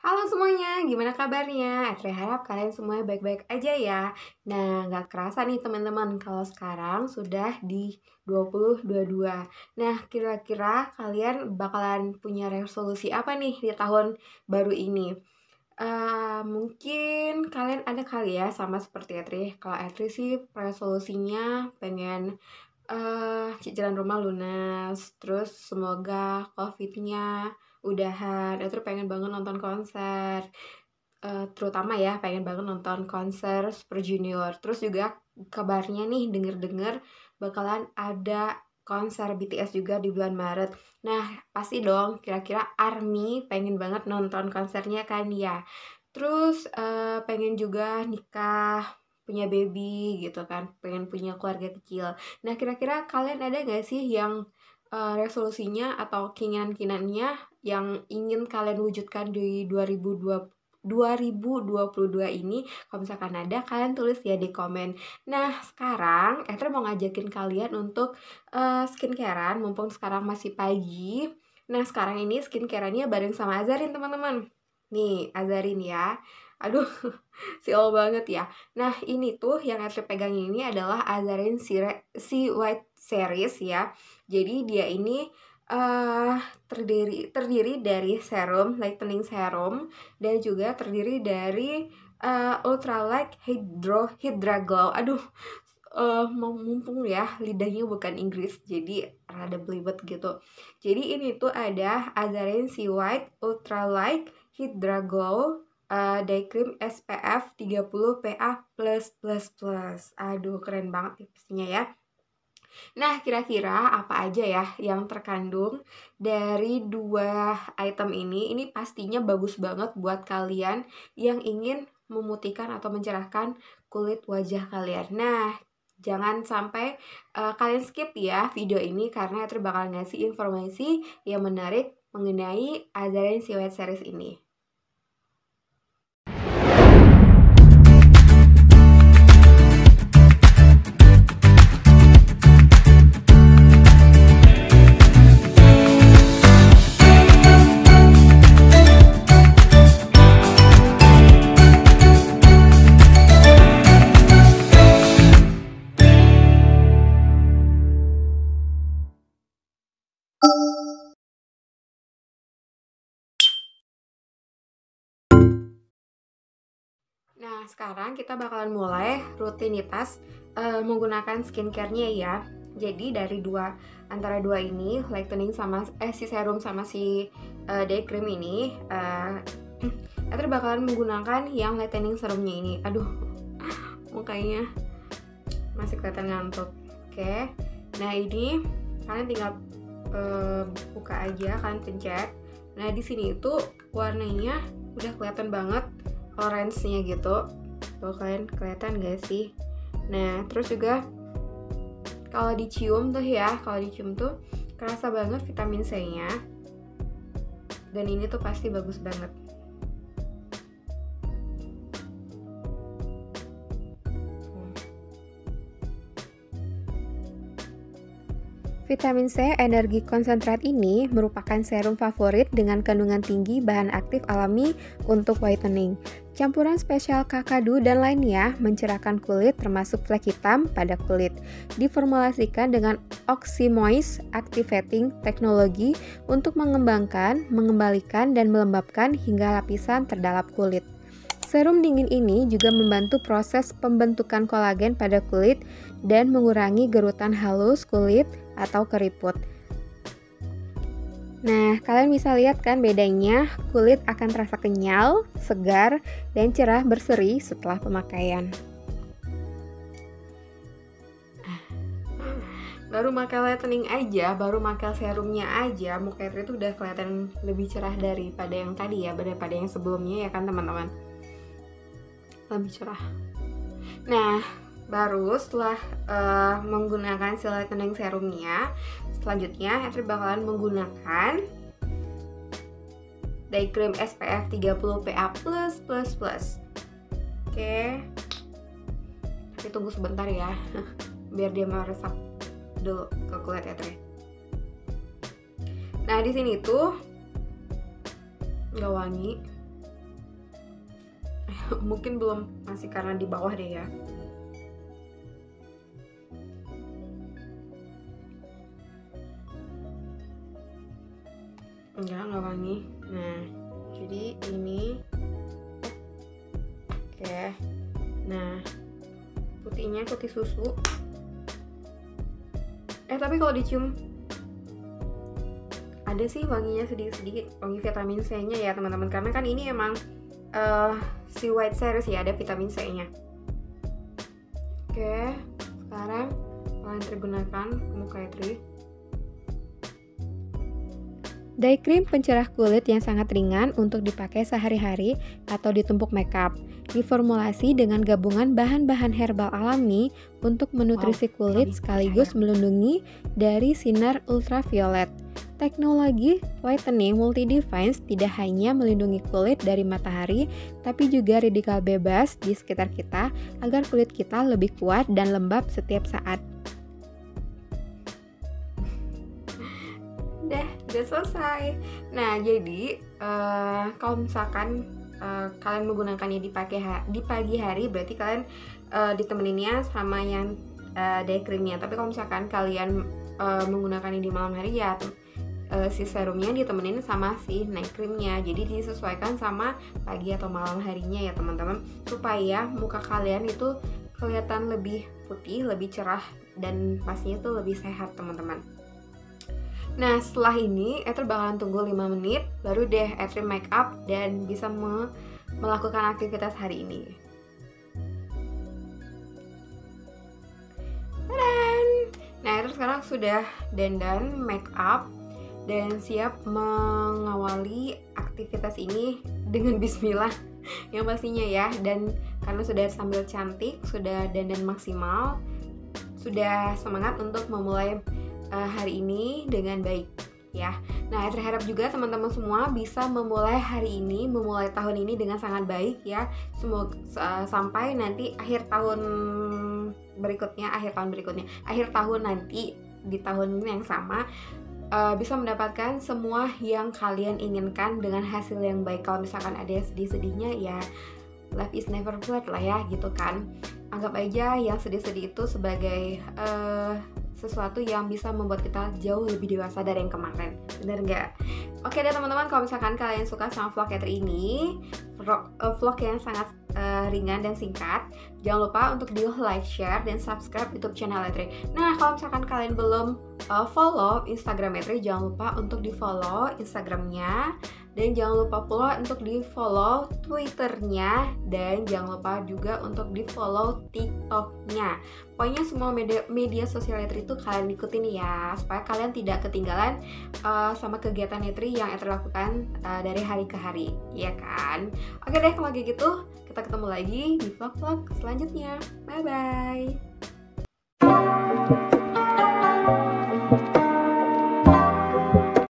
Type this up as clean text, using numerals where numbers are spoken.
Halo semuanya, gimana kabarnya? Etri harap kalian semuanya baik-baik aja ya. Nah, nggak kerasa nih teman-teman kalau sekarang sudah di 2022. Nah, kira-kira kalian bakalan punya resolusi apa nih di tahun baru ini? Mungkin kalian ada kali ya sama seperti Etri. Kalau Etri sih resolusinya pengen cicilan rumah lunas, terus semoga COVID-nya udahan. Itu pengen banget nonton konser, terutama ya pengen banget nonton konser Super Junior. Terus juga kabarnya nih denger-denger bakalan ada konser BTS juga di bulan Maret. Nah, pasti dong kira-kira ARMY pengen banget nonton konsernya kan ya. Terus pengen juga nikah, punya baby gitu kan, pengen punya keluarga kecil. Nah, kira-kira kalian ada gak sih yang resolusinya atau keinginan-keinginannya yang ingin kalian wujudkan di 2022 ini? Kalau misalkan ada, kalian tulis ya di komen. Nah, sekarang Ether mau ngajakin kalian untuk skincarean, mumpung sekarang masih pagi. Nah, sekarang ini skincareannya bareng sama Azarin, teman-teman. Nih, Azarin ya. Aduh, sial banget ya. Nah, ini tuh yang Ether pegang ini adalah Azarin si White Series ya. Jadi dia ini uh, terdiri dari serum, lightening serum, dan juga terdiri dari Ultralight Hydra Glow. Aduh, mumpung ya lidahnya bukan Inggris, jadi rada belibet gitu. Jadi ini tuh ada Azarin si White Ultralight Hydra Glow Day Cream SPF 30 PA+++. Aduh, keren banget tipsnya ya. Nah, kira-kira apa aja ya yang terkandung dari dua item ini? Ini pastinya bagus banget buat kalian yang ingin memutihkan atau mencerahkan kulit wajah kalian. Nah, jangan sampai kalian skip ya video ini karena Etri bakal ngasih informasi yang menarik mengenai Azarin si White Series ini. Nah, sekarang kita bakalan mulai rutinitas menggunakan skincare-nya ya. Jadi dari antara dua ini, lightening sama si serum sama si day cream ini, kita bakalan menggunakan yang lightening serumnya ini. Aduh, mukanya masih kelihatan ngantuk. Oke. Nah, ini kalian tinggal buka aja, kalian pencet. Nah, di sini itu warnanya udah kelihatan banget orange-nya gitu. Tuh, kalian kelihatan gak sih? Nah, terus juga kalau dicium tuh ya, kerasa banget vitamin C-nya. Dan ini tuh pasti bagus banget. Vitamin C energi konsentrat ini merupakan serum favorit dengan kandungan tinggi bahan aktif alami untuk whitening. Campuran spesial kakadu dan lainnya mencerahkan kulit termasuk flek hitam pada kulit. Diformulasikan dengan Oxymoist Activating Teknologi untuk mengembangkan, mengembalikan, dan melembabkan hingga lapisan terdalam kulit. Serum dingin ini juga membantu proses pembentukan kolagen pada kulit dan mengurangi gerutan halus kulit atau keriput. Nah, kalian bisa lihat kan bedanya, kulit akan terasa kenyal, segar, dan cerah berseri setelah pemakaian. Baru pakai lightening aja, baru pakai serumnya aja, muka itu udah kelihatan lebih cerah daripada yang tadi ya, daripada yang sebelumnya ya kan teman-teman. Lebih cerah. Nah, baru setelah menggunakan si lightening serumnya, selanjutnya Etri bakalan menggunakan day cream SPF 30 PA+++. Oke. Tapi tunggu sebentar ya, biar dia meresap dulu ke kulit Etri. Nah, di sini tuh nggak wangi, Mungkin belum, masih karena di bawah deh ya. Enggak wangi. Nah, jadi ini oke. Nah, putihnya putih susu. Tapi kalau dicium ada sih wanginya sedikit-sedikit, wangi vitamin C-nya ya teman-teman, karena kan ini emang si white series ya, ada vitamin C-nya. Oke, sekarang kalian gunakan muka Etri. Day cream pencerah kulit yang sangat ringan untuk dipakai sehari-hari atau ditumpuk makeup. Diformulasi dengan gabungan bahan-bahan herbal alami untuk menutrisi kulit sekaligus melindungi dari sinar ultraviolet. Teknologi whitening multi defense tidak hanya melindungi kulit dari matahari, tapi juga radikal bebas di sekitar kita agar kulit kita lebih kuat dan lembab setiap saat. Udah selesai. Nah, jadi kalau misalkan kalian menggunakannya di pagi hari, berarti kalian ditemeninnya sama yang day creamnya. Tapi kalau misalkan kalian menggunakannya di malam hari, ya si serumnya ditemenin sama si night creamnya. Jadi disesuaikan sama pagi atau malam harinya ya teman-teman, supaya muka kalian itu kelihatan lebih putih, lebih cerah, dan pastinya tuh lebih sehat teman-teman. Nah, setelah ini Etri bakalan tunggu 5 menit, baru deh Etri make up dan bisa melakukan aktivitas hari ini. Tadan! Nah, Etri sekarang sudah dandan, make up, dan siap mengawali aktivitas ini dengan bismillah yang pastinya ya. Dan karena sudah sambil cantik, sudah dandan maksimal, sudah semangat untuk memulai hari ini dengan baik ya. Nah, saya harap juga teman-teman semua bisa memulai hari ini, memulai tahun ini dengan sangat baik ya. Semoga sampai nanti akhir tahun nanti di tahun yang sama bisa mendapatkan semua yang kalian inginkan dengan hasil yang baik. Kalau misalkan ada sedih-sedihnya, ya life is never flat lah ya gitu kan. Anggap aja yang sedih-sedih itu sebagai sesuatu yang bisa membuat kita jauh lebih dewasa dari yang kemarin, bener nggak? Oke deh teman-teman, kalau misalkan kalian suka sama vlog Etri ini, vlog yang sangat ringan dan singkat, jangan lupa untuk di like, share, dan subscribe YouTube channel Etri. Nah, kalau misalkan kalian belum follow Instagram Etri, jangan lupa untuk di follow Instagramnya, dan jangan lupa pula untuk di follow Twitternya, dan jangan lupa juga untuk di follow TikToknya. Pokoknya semua media sosial Etri itu kalian ikutin ya, supaya kalian tidak ketinggalan sama kegiatan Etri yang Etri lakukan dari hari ke hari, ya kan? Oke deh, kalau kayak gitu kita ketemu lagi di vlog-vlog selanjutnya. Bye bye.